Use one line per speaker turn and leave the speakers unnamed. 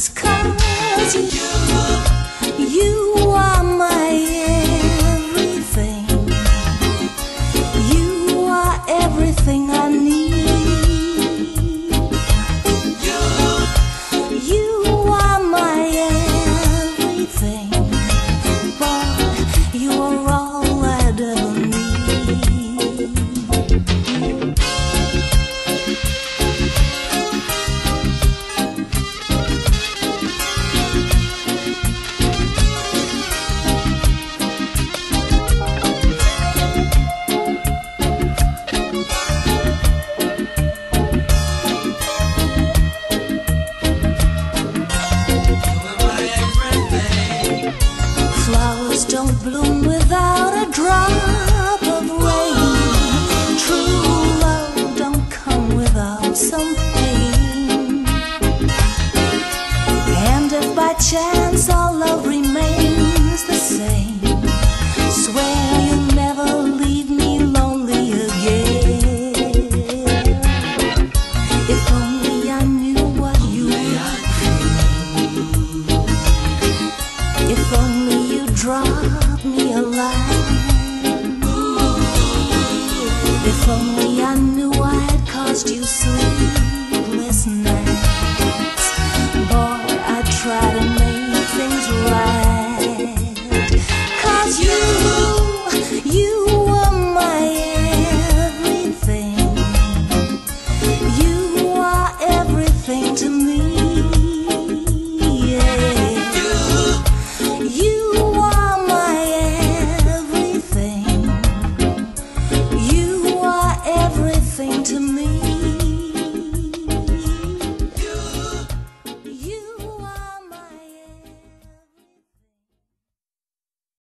'cause you are my everything. You are everything I need. You are my everything, but you are all I'd ever need. Flowers don't bloom without a drop of rain. True love don't come without some pain. And if by chance our love remains the same, swear you'll never leave me lonely again. If only I knew what you were. If only you drop me a line. If only